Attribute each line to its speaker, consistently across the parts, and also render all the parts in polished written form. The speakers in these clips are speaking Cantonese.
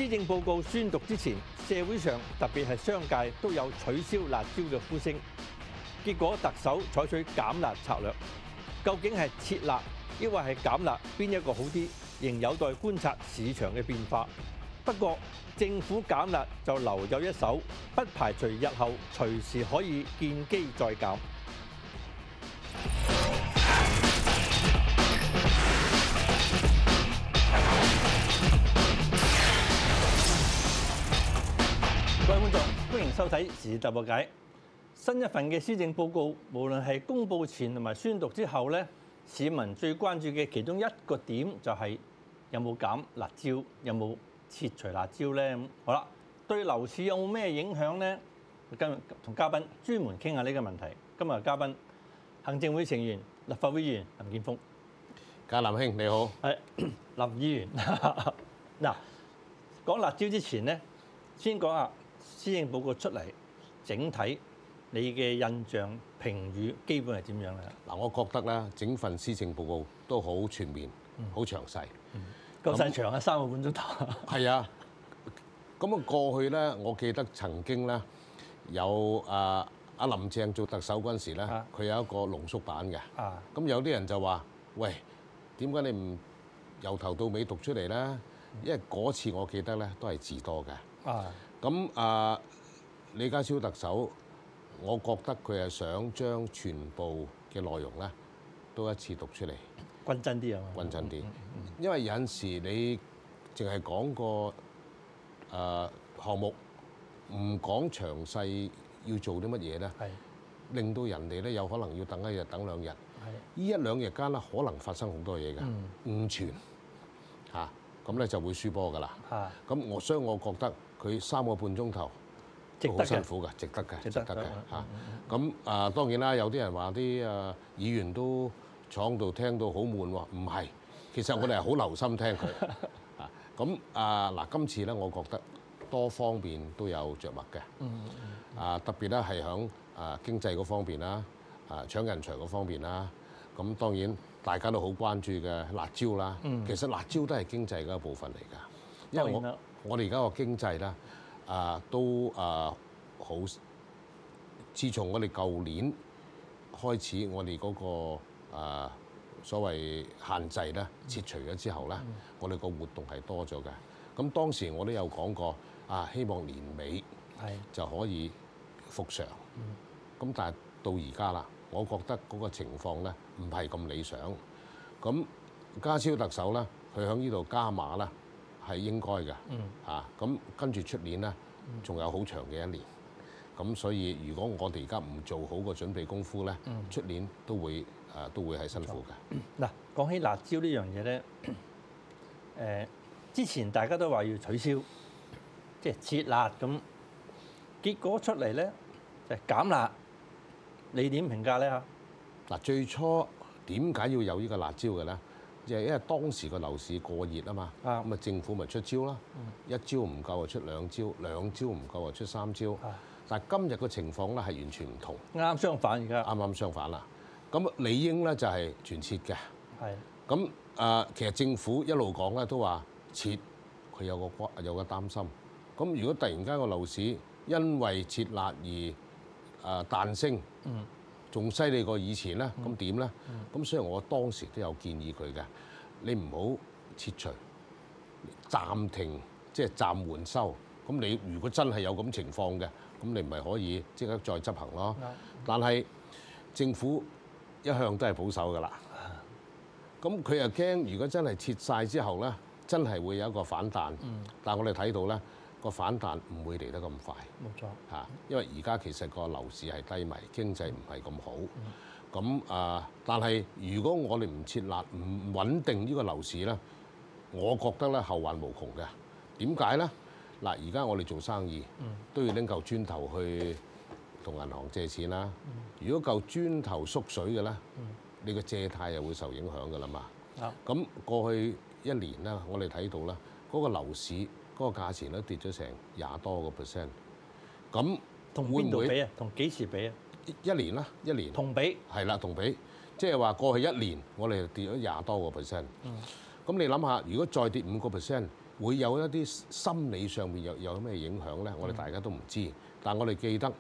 Speaker 1: 施政報告宣讀之前，社會上特別係商界都有取消辣椒嘅呼聲。結果特首採取減辣策略，究竟係撤辣抑或係減辣，邊一個好啲，仍有待觀察市場嘅變化。不過政府減辣就留有一手，不排除日後隨時可以見機再減。各位觀眾，歡迎收睇《時事大破解》。新一份嘅施政報告，無論係公佈前同埋宣讀之後咧，市民最關注嘅其中一個點就係有冇減辣椒，有冇撤除辣椒咧？咁好啦，對樓市有冇咩影響咧？今日同嘉賓專門傾下呢個問題。今日嘉賓行政會成員、立法會議員林健鋒。
Speaker 2: 嘉林兄你好。
Speaker 1: 係林議員。嗱，講辣椒之前咧，先講下施政報告出嚟整體。你嘅印象評語基本係點樣咧？
Speaker 2: 嗱，我覺得咧，整份施政報告都好全面、好詳細，
Speaker 1: 夠晒長啊，3個半鐘頭。
Speaker 2: 係啊，咁啊過去咧，我記得曾經咧有阿林鄭做特首嗰陣時咧，佢有一個濃縮版嘅。咁有啲人就話：喂，點解你唔由頭到尾讀出嚟咧？因為嗰次我記得咧都係字多嘅。咁李家超特首。我覺得佢係想將全部嘅內容咧都一次讀出嚟，
Speaker 1: 均真啲啊嘛，
Speaker 2: 均真啲。因為有陣時你淨係講個項目，唔講詳細要做啲乜嘢咧，令到人哋咧有可能要等一日、等2日。呢1、2日間咧，可能發生好多嘢嘅，誤傳嚇，咁咧就會輸波㗎啦。咁所以我覺得佢3個半鐘頭。好辛苦嘅，值得嘅，值得嘅嚇。咁當然啦，有啲人話啲議員都坐喺度聽到好悶喎，唔係，其實我哋係好留心聽佢。咁嗱，今次咧，我覺得多方面都有着墨嘅。特別咧係響經濟嗰方面啦，搶人才嗰方面啦。咁當然大家都好關注嘅辣椒啦。其實辣椒都係經濟嘅一部分嚟㗎，因為我哋而家個經濟啦。都好。自從我哋舊年開始，我哋嗰個所謂限制咧撤除咗之後咧，我哋個活動係多咗嘅。咁當時我都有講過希望年尾就可以復常。咁但係到而家啦，我覺得嗰個情況咧唔係咁理想。咁家超特首咧，佢喺呢度加碼啦。係應該嘅，咁跟住出年咧，仲有好長嘅1年，咁所以如果我哋而家唔做好個準備功夫咧，出年都會係辛苦嘅。
Speaker 1: 嗱，講起辣椒呢樣嘢咧，之前大家都話要取消，即係撤辣咁，結果出嚟咧就係減辣，你點評價咧嚇？
Speaker 2: 嗱，最初點解要有呢個辣椒嘅咧？就係因為當時個樓市過熱啊嘛，咁政府咪出招啦，一招唔夠就出2招，2招唔夠就出3招。但係今日個情況咧係完全唔同，
Speaker 1: 啱相反而家。啱
Speaker 2: 相反啦。咁理應咧就係全撤嘅。咁其實政府一路講咧都話撤，佢有個擔心。咁如果突然間個樓市因為撤辣而彈升，仲犀利過以前咧，咁點咧？咁所以我當時都有建議佢嘅，你唔好撤除，暫停，即係暫緩收。咁你如果真係有咁情況嘅，咁你唔係可以即刻再執行咯。但係政府一向都係保守㗎啦。咁佢又驚，如果真係撤晒之後咧，真係會有一個反彈。但係我哋睇到咧，個反彈唔會嚟得咁快，
Speaker 1: 冇錯
Speaker 2: 嚇，因為而家其實個樓市係低迷，經濟唔係咁好。咁但係如果我哋唔設立、唔穩定呢個樓市咧，我覺得咧後患無窮嘅。點解咧？嗱，而家我哋做生意都要拎嚿磚頭去同銀行借錢啦。如果嚿磚頭縮水嘅咧，你個借貸又會受影響㗎啦嘛。咁過去1年咧，我哋睇到啦，嗰個樓市嗰個價錢都跌咗成20多個%。咁
Speaker 1: 同邊度比啊？同幾時比啊
Speaker 2: ？1年啦，1年。
Speaker 1: 同比。
Speaker 2: 係啦，同比。即係話過去1年，我哋跌咗20多個%。咁你諗下，如果再跌5個%， 會有一啲心理上面有咩影響咧？我哋大家都唔知。但我哋記得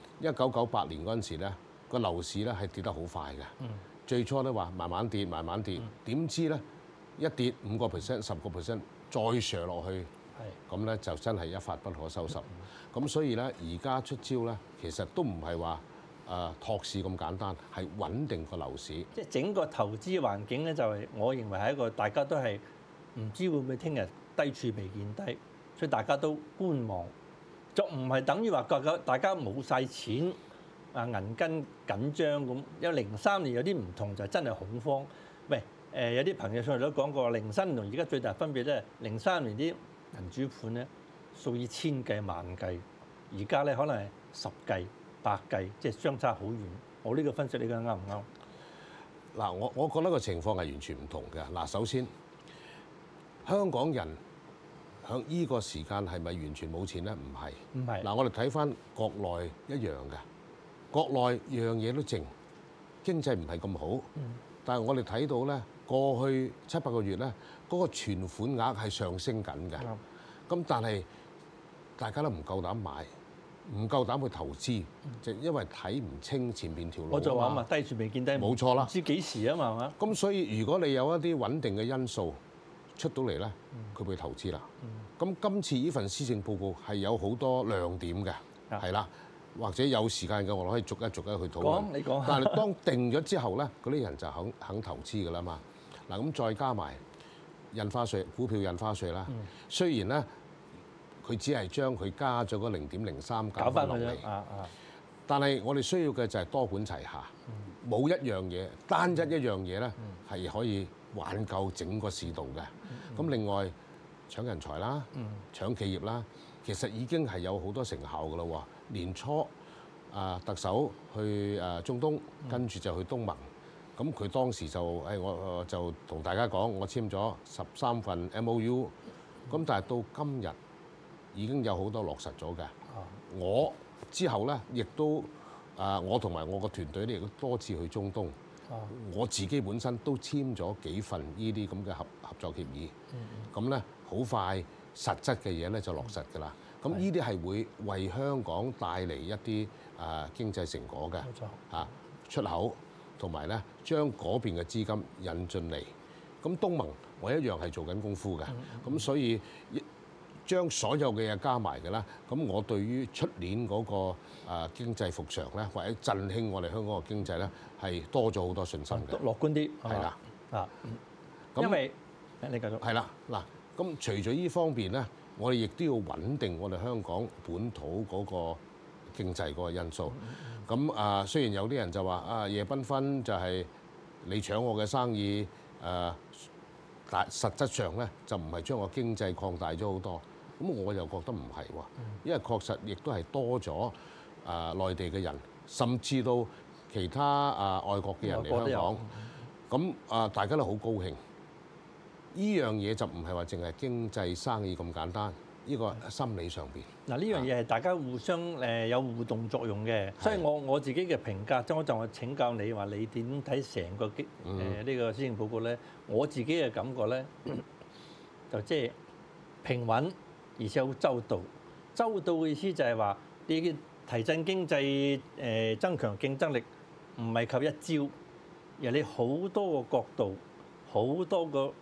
Speaker 2: 1998年嗰陣時咧，個樓市咧係跌得好快嘅。最初都話慢慢跌，慢慢跌，點知咧一跌5%、10%，再上落去，咁咧就真係一發不可收拾。咁所以咧，而家出招咧，其實都唔係話托市咁簡單，係穩定個樓市。
Speaker 1: 即係整個投資環境咧，就係我認為係一個大家都係唔知會唔會聽日低處未見低，所以大家都觀望，就唔係等於話大家冇晒錢啊，銀根緊張咁。因為03年有啲唔同，就真係恐慌。喂，有啲朋友上嚟都講過，03年同而家最大分別咧，03年啲銀主盤咧數以千計萬計，而家咧可能係10計、100計，即係相差好遠。我呢個分析你覺得啱唔啱？
Speaker 2: 嗱，我覺得個情況係完全唔同嘅。嗱，首先香港人喺依個時間係咪完全冇錢咧？唔係。
Speaker 1: 唔係。嗱，
Speaker 2: 我哋睇翻國內一樣嘅，國內樣嘢都靜，經濟唔係咁好。但係我哋睇到咧，過去7、8個月咧，嗰個存款額係上升緊嘅。咁但係大家都唔夠膽買，唔夠膽去投資，就因為睇唔清前面條路。
Speaker 1: 我就話嘛，低處未見低，
Speaker 2: 冇錯啦，
Speaker 1: 唔知幾時啊嘛，係嘛？
Speaker 2: 咁所以如果你有一啲穩定嘅因素出到嚟咧，佢會投資啦。咁今次呢份施政報告係有好多亮點嘅，係啦，或者有時間嘅我哋可以逐一去討論。
Speaker 1: 你講。
Speaker 2: 但係當定咗之後咧，嗰啲人就肯投資㗎啦嘛。嗱，咁再加埋印花稅、股票印花稅啦。雖然咧，佢只係將佢加咗嗰0.03減翻落嚟，但係我哋需要嘅就係多管齊下，冇一樣嘢單一一樣嘢咧係可以挽救整個市道嘅。咁另外搶人才啦、搶企業啦，其實已經係有好多成效㗎啦喎。年初特首去中東，跟住就去東盟。咁佢當時就我就同大家講，我簽咗13份 MOU。咁但係到今日已經有好多落實咗嘅。我之後咧，亦都我同埋我個團隊咧，亦都多次去中東。我自己本身都簽咗幾份呢啲咁嘅合作協議。咁咧好快實質嘅嘢咧就落實㗎啦。咁呢啲係會為香港帶嚟一啲經濟成果嘅。冇錯。出口同埋咧將嗰邊嘅資金引進嚟。咁東盟我一樣係做緊功夫嘅。咁所以將所有嘅嘢加埋嘅啦，咁我對於出年嗰個經濟復常咧，或者振興我哋香港嘅經濟咧，係多咗好多信心嘅。
Speaker 1: 樂觀啲
Speaker 2: 係啦。
Speaker 1: 因為你繼續。
Speaker 2: 係啦，嗱，咁除咗呢方面咧，我哋亦都要穩定我哋香港本土嗰個經濟嗰個因素。咁雖然有啲人就話夜繽紛就係你搶我嘅生意，但實質上咧就唔係將個經濟擴大咗好多。咁我又覺得唔係喎，因為確實亦都係多咗內地嘅人，甚至到其他外國嘅人嚟香港。咁大家都好高興。呢樣嘢就唔係話淨係經濟生意咁簡單，呢個心理上邊。嗱，呢樣嘢係大家互相有互動作用嘅，所以我自己嘅評價，即係我就請教你話，你點睇成個呢個施政報告咧？我自己嘅感覺咧，就即係平穩，而且好周到。周到嘅意思就係話，你提振經濟、增強競爭力，唔係靠一招，而係你好多個角度、好多個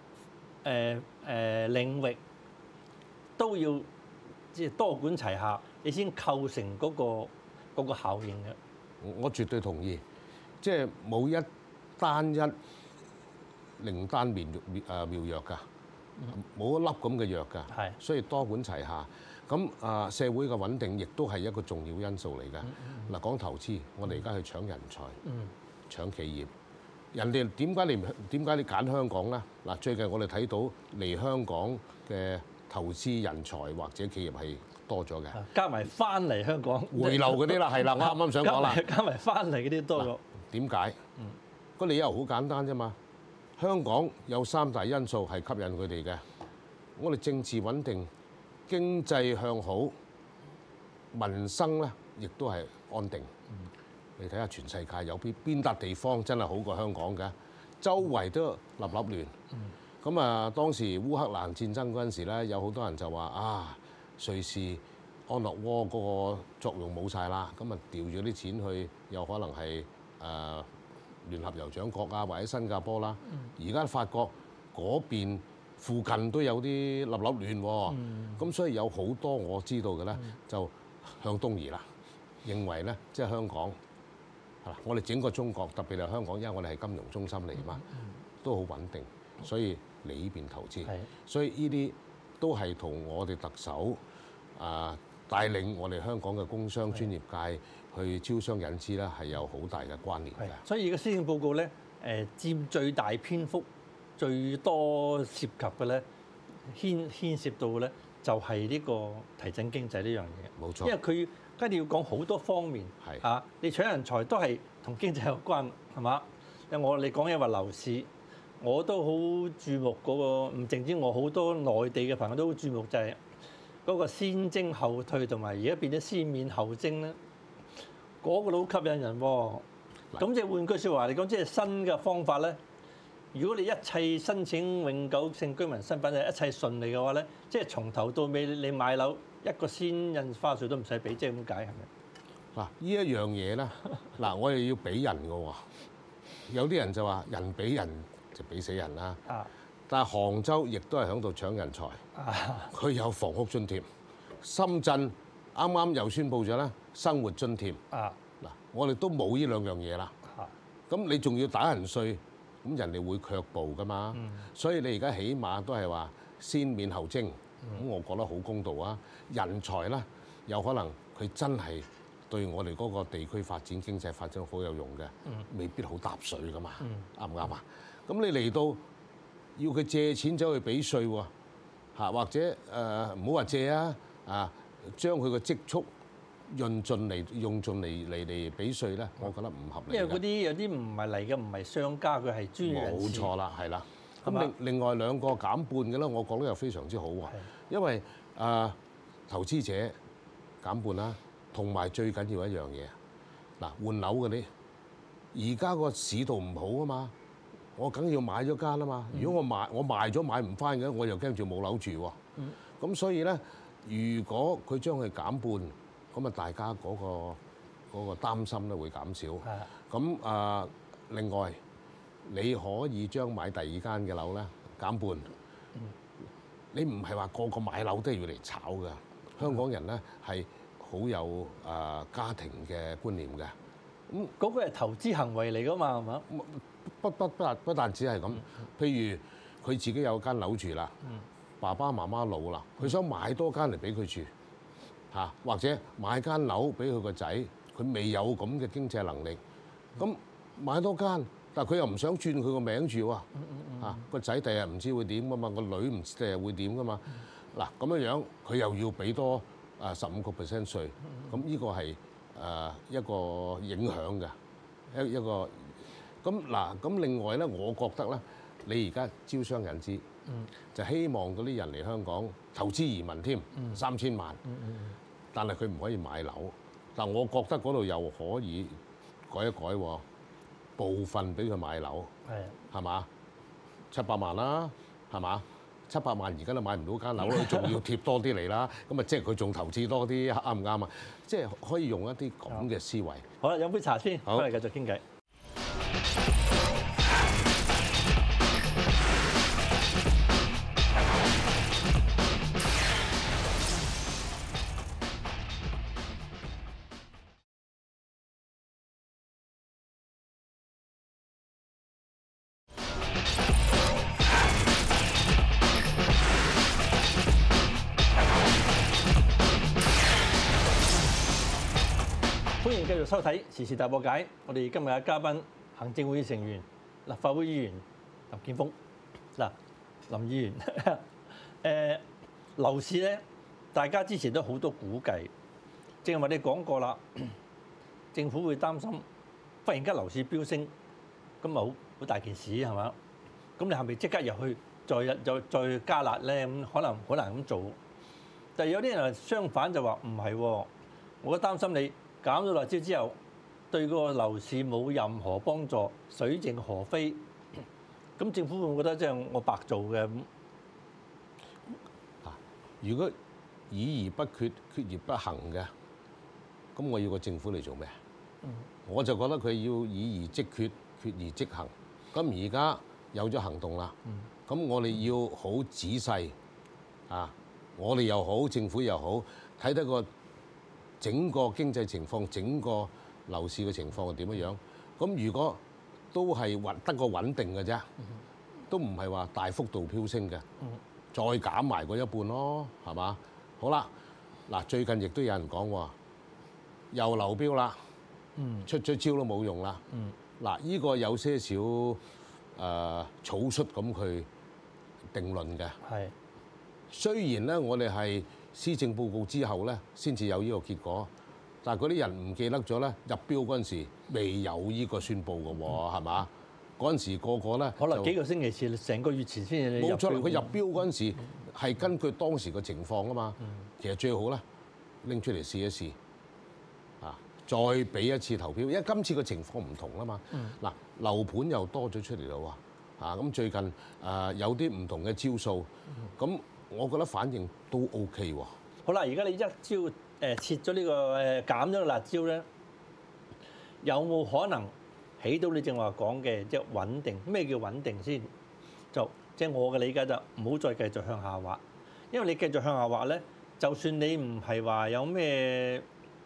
Speaker 2: 領域都要即係多管齊下，你先構成嗰個效應嘅。我絕對同意，即係冇一單一靈丹妙藥㗎，冇一粒咁嘅藥㗎。係，所以多管齊下。咁社會嘅穩定亦都係一個重要因素嚟嘅。嗱，講投資，我哋而家去搶人才、搶企業。人哋點解你揀香港咧？嗱，最近我哋睇到嚟香港嘅投資人才或者企業係多咗嘅，加埋翻嚟香港回流嗰啲啦，係啦，我啱啱想講啦，加埋翻嚟嗰啲多咗。點解？個理由好簡單啫嘛。香港有3大因素係吸引佢哋嘅，我哋政治穩定、經濟向好、民生咧亦都係安定。你睇下全世界有邊笪地方真係好過香港嘅？周圍都立亂。 咁啊，當時烏克蘭戰爭嗰陣時咧，有好多人就話啊，瑞士安樂窩嗰個作用冇晒啦，咁啊調咗啲錢去，有可能係聯合酋長國啊，或者新加坡啦。而家發覺嗰邊附近都有啲立亂喎，咁所以有好多我知道嘅咧，就向東移啦，認為咧即係香港我哋整個中國，特別係香港，因為我哋係金融中心嚟嘛，都好穩定，所以嚟呢邊投資。所以呢啲都係同我哋特首帶領我哋香港嘅工商專業界去招商引資咧，係有好大嘅關聯嘅。
Speaker 1: 所以而家施政報告咧，佔最大篇幅、最多涉及嘅咧，牽涉到咧就係呢個提振經濟呢樣嘢。
Speaker 2: 冇錯，
Speaker 1: 因為佢梗係要講好多方面，你搶人才都係同經濟有關，係嘛？你講嘢話樓市，我都好注目嗰個，唔淨止我，好多內地嘅朋友都好注目，就係嗰個先徵後退，同埋而家變咗先免後徵咧，嗰個都好吸引人喎。咁即係換句説話嚟講，即係新嘅方法咧。如果你一切申請永久性居民身份係一切順利嘅話咧，即係從頭到尾你買樓一個先印花稅都唔使俾，即係咁解係咪？
Speaker 2: 嗱，呢一樣嘢咧，嗱我哋要俾人嘅喎。有啲人就話人俾人就俾死人啦。但係杭州亦都係喺度搶人才。佢有房屋津貼，深圳啱啱又宣布咗咧生活津貼。嗱，我哋都冇呢兩樣嘢啦。咁你仲要打人稅？咁人哋會卻步㗎嘛，所以你而家起碼都係話先免後徵，咁我覺得好公道啊。人才咧，有可能佢真係對我哋嗰個地區發展、經濟發展好有用嘅，未必好搭水㗎嘛，啱唔啱啊？咁你嚟到要佢借錢走去俾稅喎，或者唔好話借啊，將佢個積蓄用盡嚟俾稅咧，我覺得唔合理。
Speaker 1: 因為嗰啲有啲唔係嚟嘅，唔係商家，佢係專業人士。
Speaker 2: 冇錯啦，係啦。咁另外兩個減半嘅咧，我覺得又非常之好喎。因為投資者減半啦，同埋最緊要一樣嘢，嗱換樓嗰啲，而家個市道唔好啊嘛，我梗要買咗間啊嘛。如果我賣咗買唔翻嘅，我又驚住冇樓住喎。咁所以咧，如果佢將佢減半，咁啊，大家嗰個擔心咧會減少。咁另外你可以將買第二間嘅樓咧減半。你唔係話個個買樓都係要嚟炒㗎。香港人咧係好有家庭嘅觀念嘅。咁
Speaker 1: 嗰個係投資行為嚟㗎嘛，係嘛？
Speaker 2: 不但只係咁，譬如佢自己有間樓住啦，爸爸媽媽老啦，佢想買多間嚟俾佢住。或者買間樓俾佢個仔，佢未有咁嘅經濟能力，咁買多間，但係佢又唔想轉佢個名住喎，個仔第日唔知會點㗎嘛，個女唔知第日會點㗎嘛，嗱咁樣樣佢又要俾多15% 稅，咁呢個係一個影響嘅一個，咁另外咧，我覺得咧，你而家招商引資。就希望嗰啲人嚟香港投資移民添，3000萬，但係佢唔可以買樓。但我覺得嗰度又可以改一改喎，部分俾佢買樓，係嘛？700萬啦，係嘛？700萬而家都買唔到間樓，佢仲要貼多啲嚟啦。咁啊，即係佢仲投資多啲，啱唔啱啊？即係可以用一啲咁嘅思維。
Speaker 1: 好啦，飲杯茶先，翻嚟繼續傾偈。歡迎繼續收睇時事大破解。我哋今日嘅嘉賓，行政會議成員、立法會議員林健鋒。林議員，樓市咧，大家之前都好多估計，正係話你講過啦，政府會擔心忽然間樓市飆升，咁咪好大件事係嘛？咁你係咪即刻入去再加辣咧？咁可能好難咁做。但係有啲人相反就話唔係喎，我擔心你減咗辣椒之後，對個樓市冇任何幫助，水靜河飛。 咁政府會唔會覺得即係我白做嘅？
Speaker 2: 如果議而不決，決而不行嘅，咁我要個政府嚟做咩？我就覺得佢要議而即決，決而即行。咁而家有咗行動啦，咁我哋要好仔細啊！我哋又好，政府又好，睇得個整個經濟情況、整個樓市嘅情況係點樣樣。咁如果都係得個穩定嘅啫，都唔係話大幅度飆升嘅，再減埋嗰一半咯，係嘛？好啦，嗱，最近亦都有人講喎，又流標啦，出咗招都冇用啦。嗱，呢個有些少草率咁去定論嘅。係。雖然咧，我哋係施政報告之後咧，先至有呢個結果，但係嗰啲人唔記得咗咧，入標嗰陣時未有呢個宣佈嘅喎，係嘛？嗰陣時個個咧，可能
Speaker 1: 幾個星期前、成個月前先至
Speaker 2: 冇錯，佢入標嗰陣時係根據當時嘅情況啊嘛。其實最好咧，拎出嚟試一試，啊，再俾一次投票，因為今次嘅情況唔同啦嘛。嗱，樓盤又多咗出嚟啦喎，啊，咁最近有啲唔同嘅招數，咁我覺得反應都 OK 喎。
Speaker 1: 好啦，而家你一招撤咗呢個減咗個辣椒咧，有冇可能起到你正話講嘅即係穩定？咩叫穩定先？就即係我嘅理解就唔好再繼續向下滑，因為你繼續向下滑咧，就算你唔係話有咩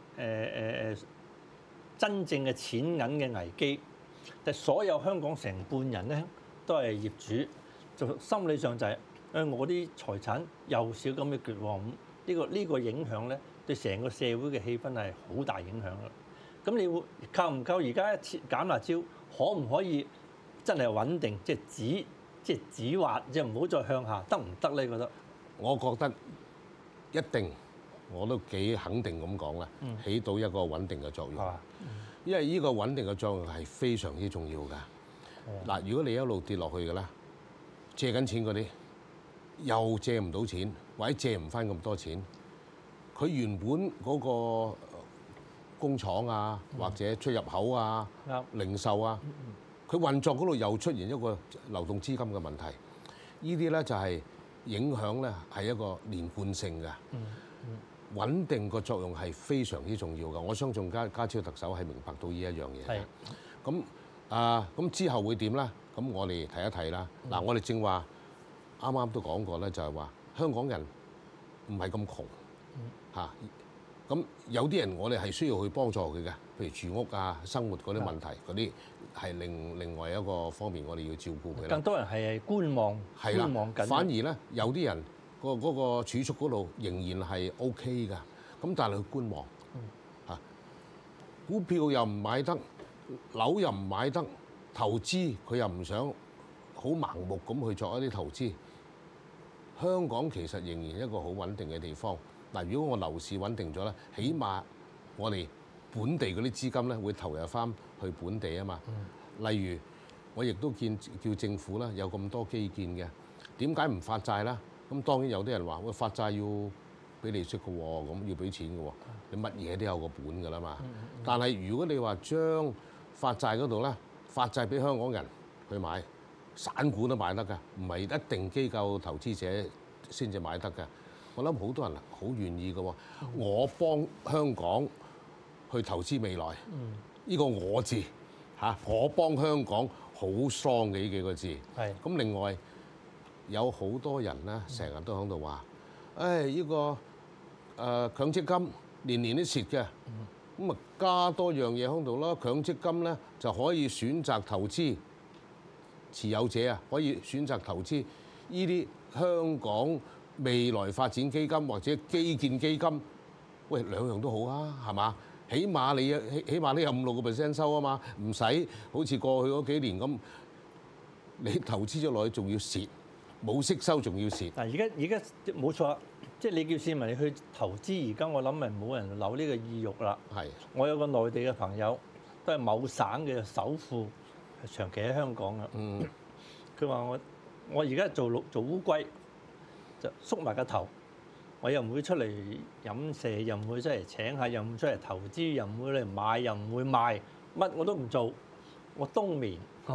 Speaker 1: 真正嘅錢銀嘅危機，但係所有香港成半人咧都係業主，就心理上就係我啲財產又少咁嘅絕望，呢個影響咧對成個社會嘅氣氛係好大影響㗎。咁你會夠唔夠而家減辣椒，可唔可以真係穩定，即係止滑，即係唔好再向下，得唔得咧？你覺得？
Speaker 2: 我覺得一定，我都幾肯定咁講啦，起到一個穩定嘅作用。因為呢個穩定嘅作用係非常之重要㗎。嗱，如果你一路跌落去嘅啦，借緊錢嗰啲又借唔到錢，或者借唔翻咁多錢，佢原本嗰個工廠啊，或者出入口啊、零售啊，佢運作嗰度又出現一個流動資金嘅問題。呢啲咧就係影響咧係一個連貫性嘅。穩定個作用係非常之重要嘅。我相信家超特首係明白到呢一樣嘢嘅。咁之後會點咧？咁我哋睇一睇啦。嗱，我哋正話啱啱都講過咧，就係話香港人唔係咁窮嚇。咁有啲人我哋係需要去幫助佢嘅，譬如住屋啊、生活嗰啲問題，嗰啲係另外一個方面，我哋要照顧佢。
Speaker 1: 更多人係觀望緊。
Speaker 2: 反而咧有啲人嗰個儲蓄嗰度仍然係 OK 㗎。咁但係佢觀望嚇，股票又唔買得，樓又唔買得，投資佢又唔想好盲目咁去作一啲投資。香港其實仍然一個好穩定嘅地方。嗱，如果我樓市穩定咗咧，起碼我哋本地嗰啲資金咧會投入翻去本地啊嘛。例如我亦都叫政府啦，有咁多基建嘅，點解唔發債啦？咁當然有啲人話喂，發債要俾利息嘅喎，咁要俾錢嘅喎，你乜嘢都有個本㗎啦嘛。但係如果你話將發債嗰度咧，發債俾香港人去買，散股都買得㗎，唔係一定機構投資者先至買得㗎。我諗好多人好願意嘅喎，我幫香港去投資未來，呢個我字嚇，我幫香港好 strong 嘅呢幾個字。咁另外有好多人咧，成日都喺度話，呢個強積金年年都蝕嘅，咁啊加多樣嘢喺度咯。強積金咧就可以選擇投資，持有者啊可以選擇投資呢啲香港未來發展基金或者基建基金，喂，兩樣都好啊，係嘛？起碼你有5-6% 收啊嘛，唔使好似過去嗰幾年咁，你投資咗落去仲要蝕，冇息收仲要蝕。
Speaker 1: 嗱，而家冇錯，即係你叫市民去投資，而家我諗咪冇人有呢個意欲啦。我有個內地嘅朋友，都係某省嘅首富，長期喺香港嘅。佢話我而家做烏龜。就縮埋個頭，我又唔會出嚟飲射，又唔會出嚟請客，又唔會出嚟投資，又唔會嚟買，又唔會賣，乜我都唔做，我冬眠係嘛？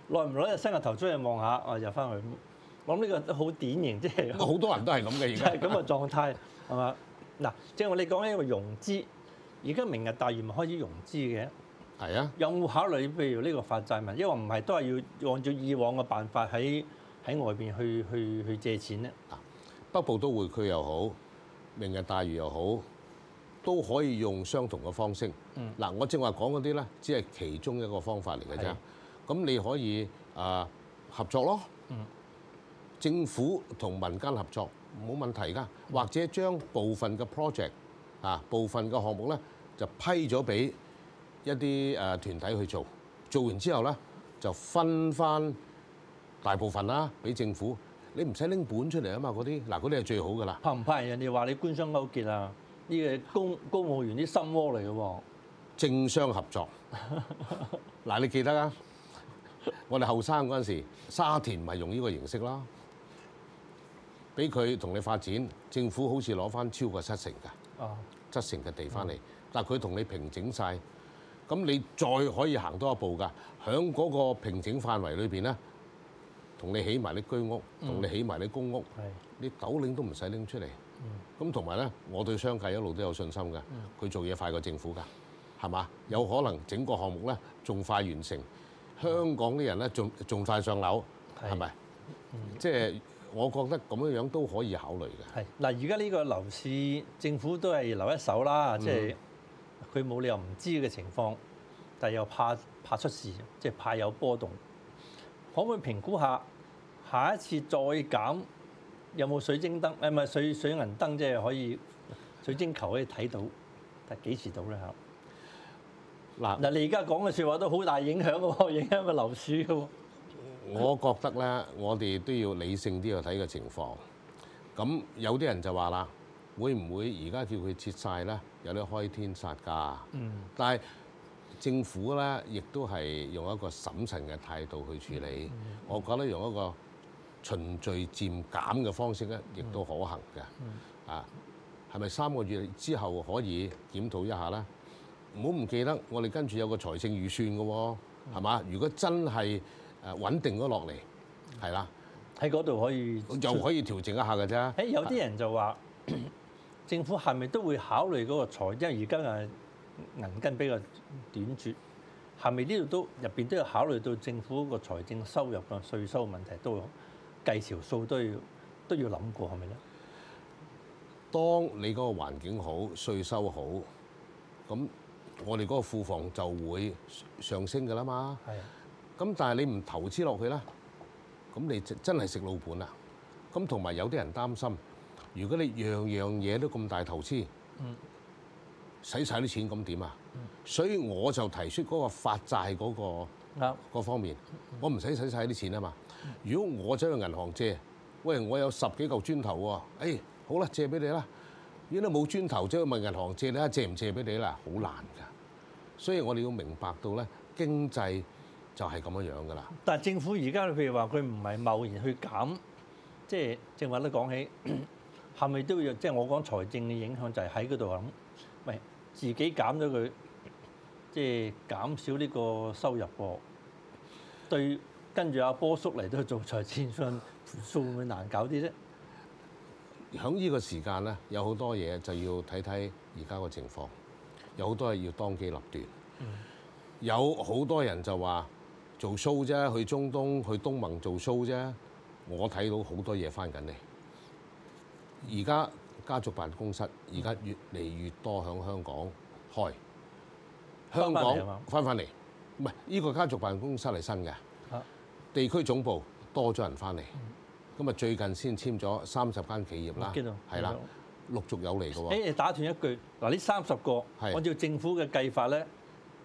Speaker 1: 耐唔耐就伸個頭出去望下，我就翻去。我諗呢個都好典型，即係
Speaker 2: 好多人都係咁嘅，而家
Speaker 1: 係咁嘅狀態係嘛？嗱，即係我哋講緊一個融資，而家明日大嶼咪開始融資嘅，
Speaker 2: 係啊，
Speaker 1: 有冇考慮譬如呢個發債民？因為唔係都係要按照以往嘅辦法喺外邊去借錢咧。
Speaker 2: 北部都會區又好，明日大嶼又好，都可以用相同嘅方式。嗱，我正話講嗰啲咧，只係其中一個方法嚟嘅啫。咁你可以合作咯。政府同民間合作冇問題㗎，或者將部分嘅 project 部分嘅項目咧就批咗俾一啲團體去做，做完之後咧就分翻大部分啦俾政府，你唔使拎本出嚟啊嘛，嗰啲嗰啲係最好㗎啦。
Speaker 1: 怕唔怕人哋話你官商勾結啊？呢個公務員啲心窩嚟嘅喎。
Speaker 2: 政商合作嗱，你記得啊？我哋後生嗰陣時，沙田咪用呢個形式啦。俾佢同你發展，政府好似攞翻超過7成㗎，7成嘅地翻嚟，但係佢同你平整晒，咁你再可以行多一步㗎，喺嗰個平整範圍裏邊咧，同你起埋啲居屋，同你起埋啲公屋，你斗零都唔使拎出嚟。咁同埋咧，我對商界一路都有信心㗎，佢做嘢快過政府㗎，係嘛？有可能整個項目咧仲快完成，香港啲人咧仲快上樓，係咪？即係。我覺得咁樣都可以考慮嘅。係
Speaker 1: 嗱，而家呢個樓市政府都係留一手啦，即係佢冇理由唔知嘅情況，但係又怕出事，即係怕有波動。可唔可以評估下一次再減有冇水晶燈？唔係水銀燈，即係可以水晶球可以睇到，但係幾時到咧嚇？嗱，你而家講嘅説話都好大影響嘅喎，影響個樓市嘅喎。
Speaker 2: 我覺得咧，我哋都要理性啲去睇個情況。咁有啲人就話啦，會唔會而家叫佢撤晒咧？有啲開天殺價。但係政府咧，亦都係用一個審慎嘅態度去處理。我覺得用一個循序漸減嘅方式咧，亦都可行嘅。係咪3個月之後可以檢討一下咧？唔好唔記得，我哋跟住有個財政預算嘅喎，係嘛？如果真係穩定咗落嚟，係啦，
Speaker 1: 喺嗰度可以
Speaker 2: 又可以調整一下嘅啫。
Speaker 1: 有啲人就話，政府係咪都會考慮嗰個財？因為而家銀根比較短缺，係咪呢度都入邊都要考慮到政府嗰個財政收入嘅稅收問題，都計條數都要諗過，係咪咧？
Speaker 2: 當你嗰個環境好，稅收好，咁我哋嗰個庫房就會上升㗎啦嘛。係。咁但係你唔投資落去啦，咁你真係食老本啦。咁同埋有啲人擔心，如果你樣樣嘢都咁大投資，使晒啲錢咁點啊？所以我就提出嗰個發債嗰方面，我唔使晒啲錢啊嘛。如果我走去銀行借，喂，我有10幾嚿磚頭喎，好啦，借俾你啦。如果你冇磚頭，走去問銀行借，你睇借唔借俾你啦？好難㗎。所以我哋要明白到咧，經濟就係咁樣樣㗎啦。但係
Speaker 1: 政府而家譬如話佢唔係貿然去減，即係正話都講起，係咪都要即係我講財政嘅影響就係喺嗰度諗，喂，自己減咗佢，即係減少呢個收入喎。對，跟住阿波叔嚟到做財政上數會唔會難搞啲啫？
Speaker 2: 喺呢個時間咧，有好多嘢就要睇睇而家個情況，有好多嘢要當機立斷。有好多人就話做 show 啫，去中東、去東盟做 show 啫。我睇到好多嘢翻緊嚟。而家家族辦公室而家越嚟越多喺香港開，香港翻嚟，唔係呢個家族辦公室係新嘅，地區總部多咗人翻嚟。咁啊，最近先簽咗30間企業啦，係啦，陸續有嚟嘅喎。
Speaker 1: 打斷一句，嗱，呢30個按照政府嘅計法咧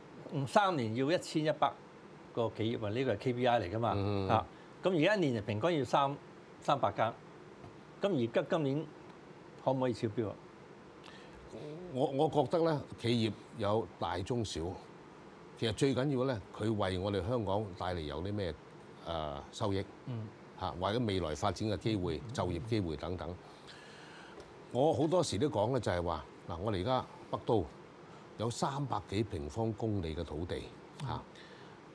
Speaker 1: ，3年要1100個企業啊，呢個係 KPI 嚟㗎嘛嚇。咁而家1年就平均要300間，咁而家今年可唔可以超標啊？
Speaker 2: 我覺得咧，企業有大中小，其實最緊要咧，佢為我哋香港帶嚟有啲咩收益。或者未來發展嘅機會、就業機會等等，我好多時都講咧，就係話嗱，我哋而家北都有300幾平方公里嘅土地嚇，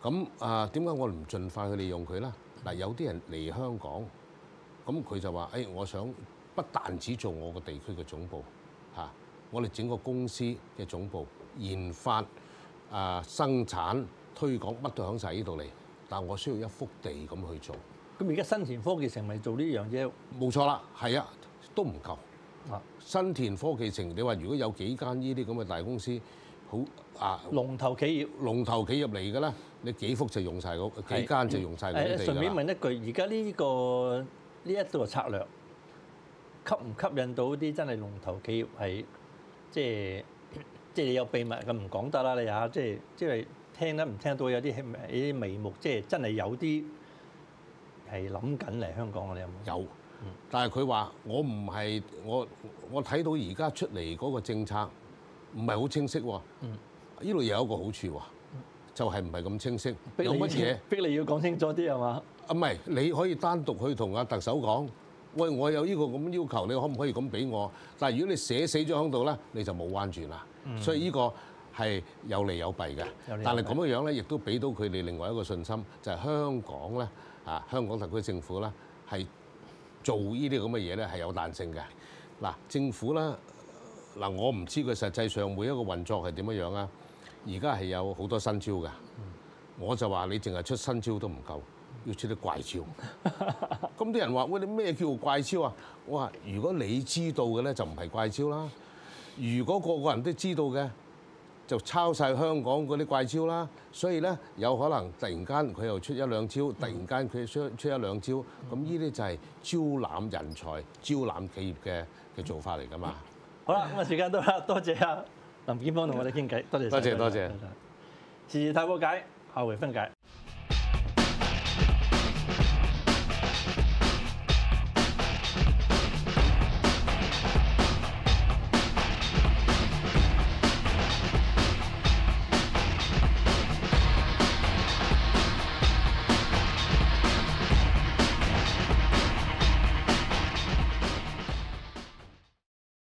Speaker 2: 咁點解我哋唔盡快去利用佢咧？嗱，有啲人嚟香港，咁佢就話：我想不但止做我個地區嘅總部嚇，我哋整個公司嘅總部研發、生產、推廣乜都響晒呢度嚟，但我需要一幅地咁去做。
Speaker 1: 咁而家新田科技城咪做呢樣嘢？
Speaker 2: 冇錯啦，係啊，都唔夠。新田科技城，你話如果有幾間呢啲咁嘅大公司，好
Speaker 1: 龍頭企業
Speaker 2: 嚟嘅咧，你幾幅就用晒嗰幾間就用晒嗰啲地㗎啦。
Speaker 1: 順便問一句，而家呢一個策略吸唔吸引到啲真係龍頭企業係即係你有秘密咁唔講得啦，你嚇即係聽得唔聽到有啲眉目，即係真係有啲係諗緊嚟香港，你有冇？
Speaker 2: 有，但係佢話我唔係我睇到而家出嚟嗰個政策唔係好清晰喎。呢度又有一個好處喎，就係唔係咁清晰。有乜嘢
Speaker 1: 逼你要講清楚啲係嘛？
Speaker 2: 唔係，你可以單獨去同阿特首講，喂，我有呢個咁要求，你可唔可以咁俾我？但係如果你寫死咗喺度咧，你就冇彎轉啦。所以呢個係有利有弊嘅。但係咁樣樣咧，亦都俾到佢哋另外一個信心，就係香港咧香港特區政府咧係做呢啲咁嘅嘢咧係有彈性嘅。嗱，政府咧我唔知佢實際上每一個運作係點樣樣啊。而家係有好多新招嘅，我就話你淨係出新招都唔夠，要出啲怪招。咁啲人話：喂，你咩叫怪招啊？我話：如果你知道嘅咧，就唔係怪招啦；如果個個人都知道嘅，就抄晒香港嗰啲怪招啦。所以咧，有可能突然間佢又出一兩招，突然間佢出一兩招，咁呢啲就係招攬人才、招攬企業嘅做法嚟㗎嘛。
Speaker 1: 好啦，咁啊時間到啦，多謝林健鋒同我哋傾偈，多謝。
Speaker 2: 多謝。
Speaker 1: 時事透過解，下回分解。